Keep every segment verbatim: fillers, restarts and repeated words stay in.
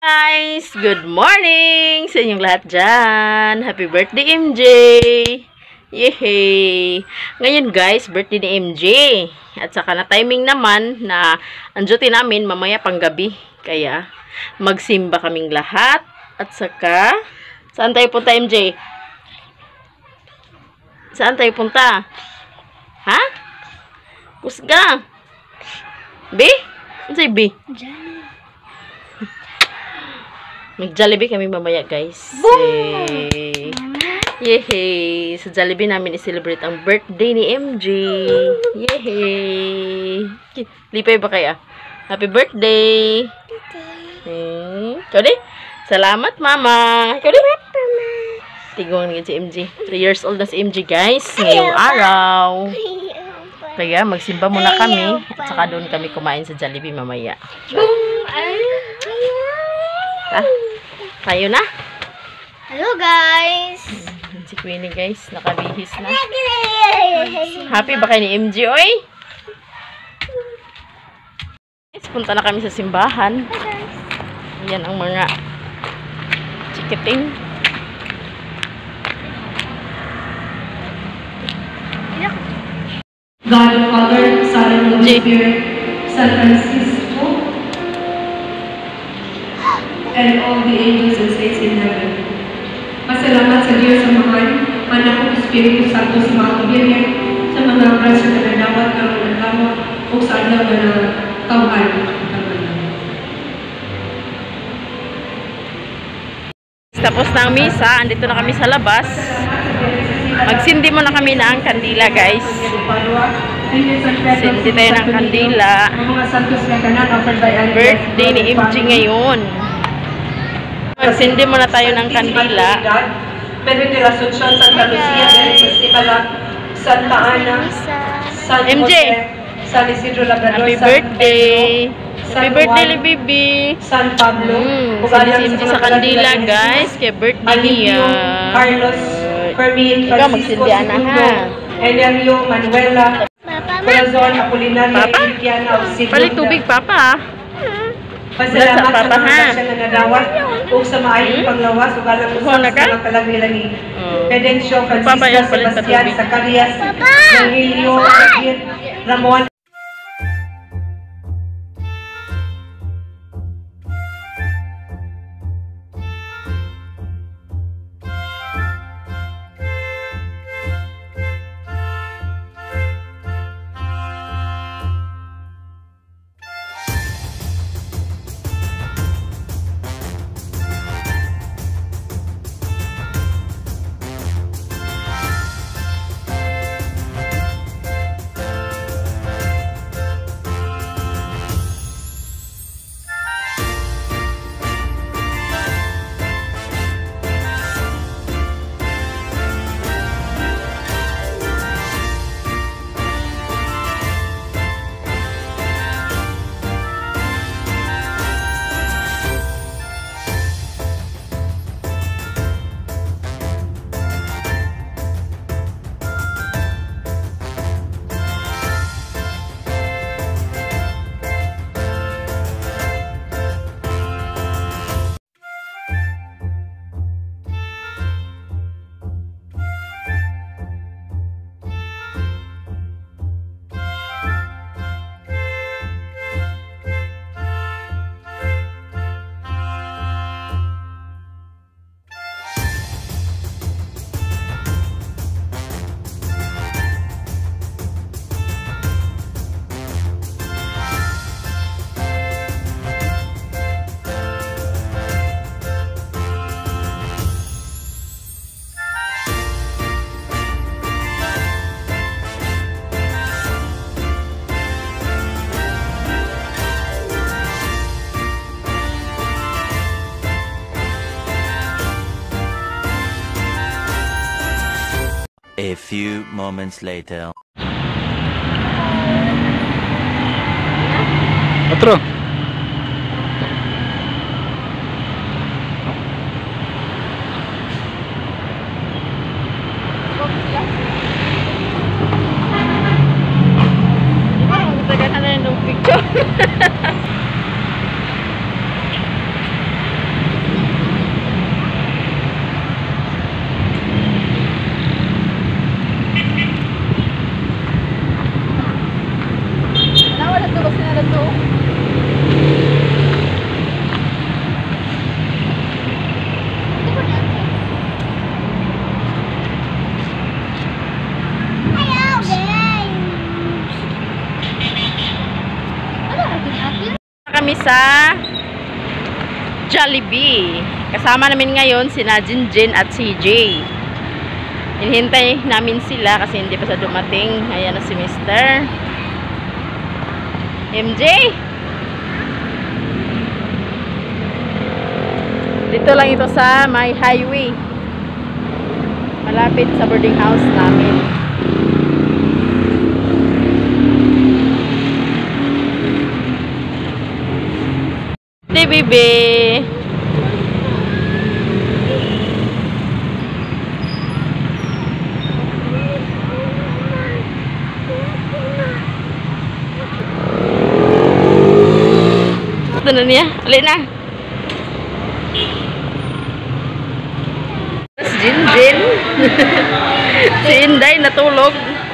Guys, good morning sa inyong lahat dyan. Happy birthday, M J! Yehey! Ngayon guys, birthday ni M J. At saka na timing naman na ang duty namin mamaya panggabi. Kaya magsimba kaming lahat. At saka, saan tayo punta, M J? Saan tayo punta? Ha? Kusga? B? Ano sa'yo B? Diyan. Mag-Jollibee kami mamaya, guys. Yay! Yehey! Sa Jollibee namin i-celebrate ang birthday ni M J. Yehey! Lipay ba kaya? Happy birthday! Hmm. Ikaw di? Salamat, Mama! Ikaw di? Tigong nga si M J. three years old na si M J, guys. Ngayong araw. Kaya magsimba muna kami. At saka doon kami kumain sa Jollibee mamaya. Ah, tayo na. Hello guys. Si Queenie guys, nakabihis na. Happy ba kayo ni M J, oy? Guys, punta na kami sa simbahan. Yan ang mga chikiting. God the Father, Son and Holy Spirit, San Francisco, and all the angels and saints in heaven. Pasalamat sa Diyos sa mahal, Anak at Espiritu Santo sa mga kabiyahe, sa mga grasya na nadawat ng mga tao, o sa adlaw na tawhan. Tapos na ang misa, andito na kami sa labas. Magsindi mo na kami ng kandila, guys. Sindi tayo ng kandila. Birthday ni M J ngayon. Magsindi muna tayo ng kandila. Pedro de la Asunción, Santa Lucia, Santa Ana, San M J, Jose, San Isidro Labrador, happy birthday! Happy birthday ni Bibi! San Pablo, Mm, sabi si M J sa kandila, guys. Kaya birthday niya. Carlos, Fermin, Ikaw, Francisco, magsindihan na, ha? Elio, Manuela, Corazon, Apolinaria, Papa? Iliana, Auxilio. Palit tubig, Papa. Pasalamat Nasa sa Papa, mga ha? grasya na nadawas o sa maayong Hmm? panglawas o galang Kuha usap na sa ka? mga kalagilani. Oh. Pedencio, Papa, yan, Francisca, palit na Sebastian, tubig. Zacarias, Evangelio, David, Ramon. A few moments later. Otro. sa Jollibee. Kasama namin ngayon sina Jinjin at C J. Hinihintay namin sila kasi hindi pa sa dumating. Ayan na si Mister M J. Dito lang ito sa may highway. Malapit sa boarding house namin. Di bebe. Ito na niya. Alin na. Jinjin. Si Inday natulog.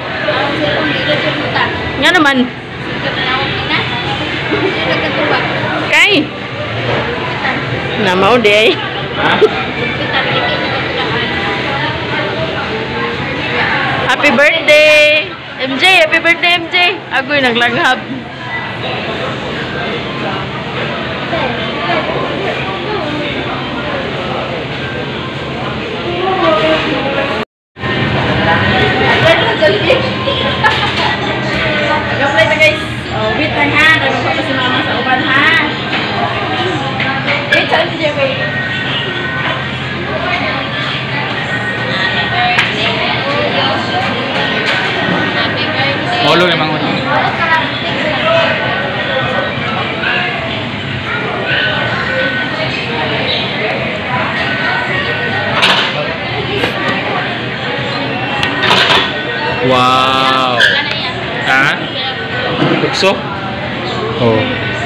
Nga naman. Kay. Namau deh. Happy birthday M J, happy birthday M J. Agoy naglanghap. Gamay na guys. Oh, wait lang ha. Nagpapa pa si mama sa uban ha. Wait, saan si Jeffrey? Molo emang udah. Wow. Ah? Bukso? Oh.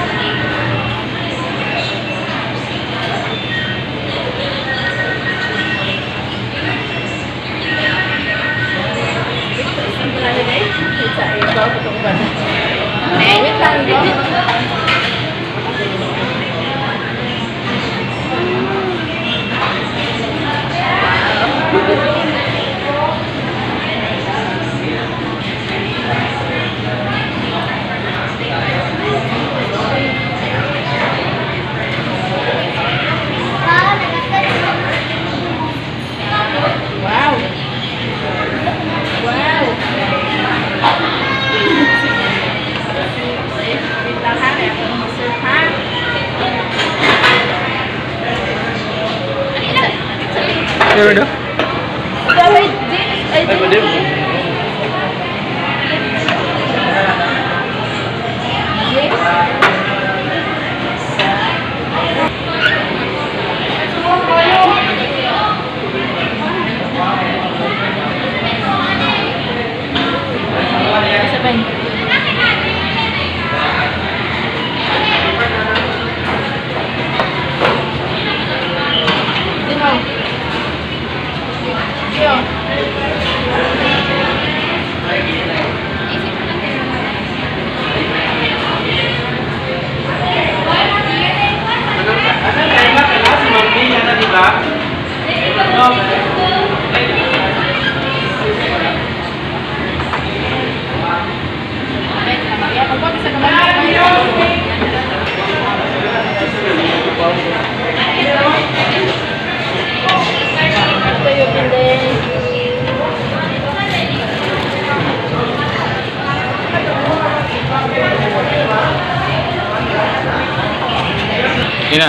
Ya udah. Udah wait, Ay, udah. Ina.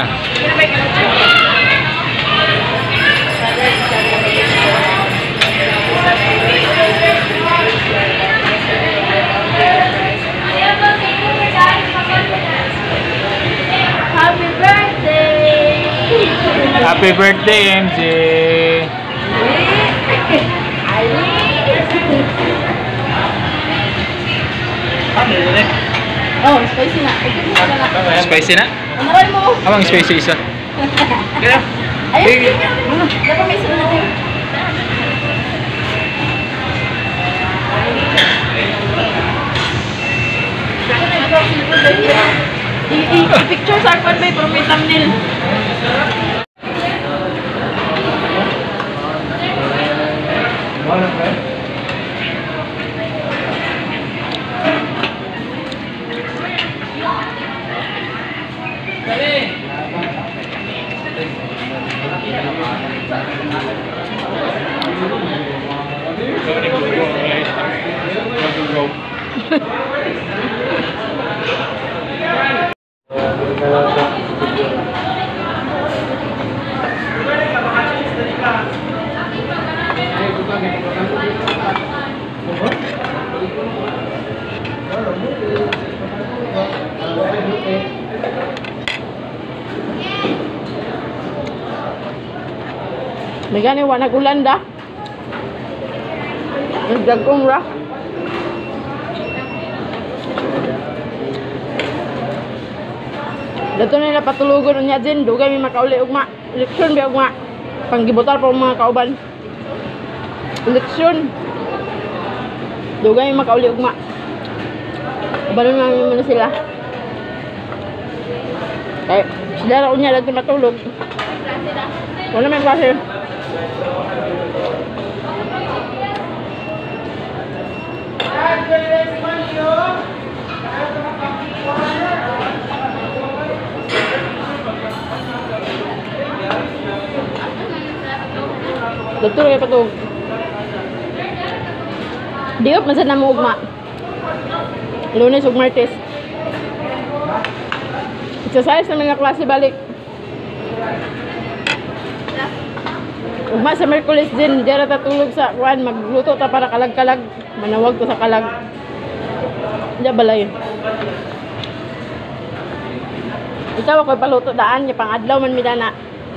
Happy birthday! Happy birthday M J. Oh, spicy na. Spicy na? Amaran mo. Abang spicy isa. Kaya. Ayun, dapat may sunod din. I-picture sa akin ba pero may thumbnail. May gani wa nagulan da. Nagdagong ra. Dato na nila patulugon unya din, dugay may makauli ugma. Eleksyon ba ugma? Panggibotar pa mga kauban. Eleksyon. Dugay may makauli ugma. Banon namin muna sila. Kaya sila ra unya dato matulog. Wala may klase. Doktor kayak patug. Diop masa namo ugma. Lunes ug Martes. Exercise naman nga klase balik. Ugma sa Merkulis din, dira ta tulog sa kuan, magluto ta para kalag-kalag. Manawag to sa kalag. Diya balay. Ikaw ako paluto daan, niya pang adlaw man midana.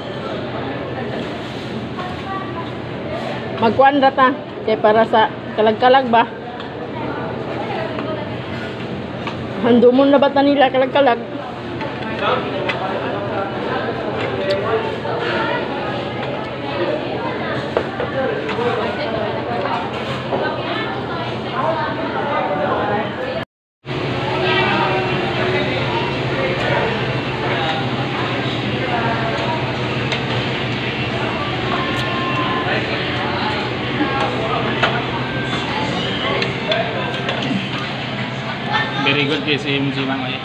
Magkuan ra ta, kay para sa kalag-kalag ba. Handumon na ba ta nila kalag-kalag? Very good kay si M G Mang Oy.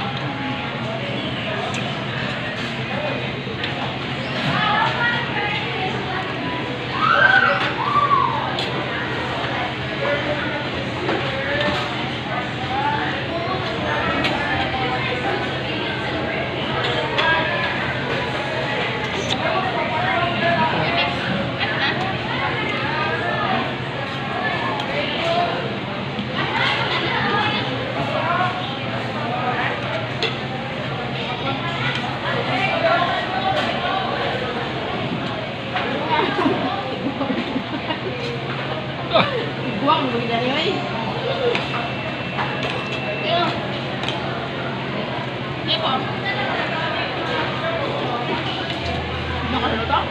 Buang mo gani oy. Eko. Nakalato?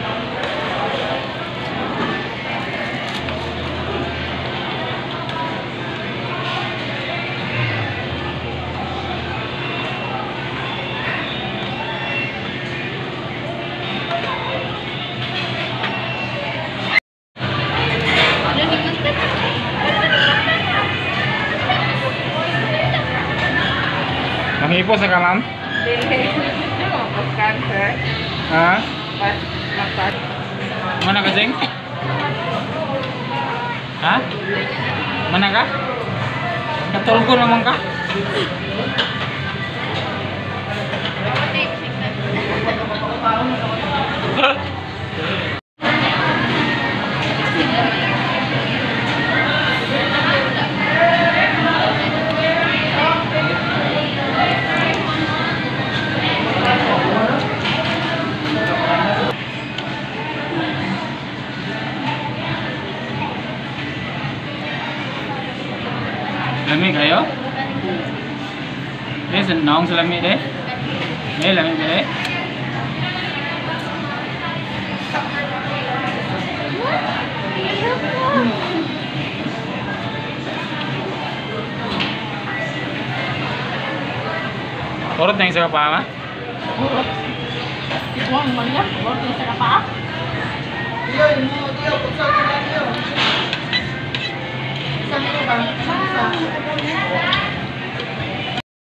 Mangipo sa ka, ma'am? Cancer. Ha? But, mapat. Mana ka, Jeng? Ha? Mana ka? Katulgo naman ka? Lami kayo? Ini senang selami deh. Ini lami deh. Urut na yung sa kapaa, ma? Buang man ya, buang sa kapaa.